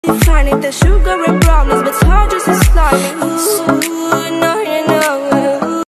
Finding the sugar and brownies, but it's hard just to slide.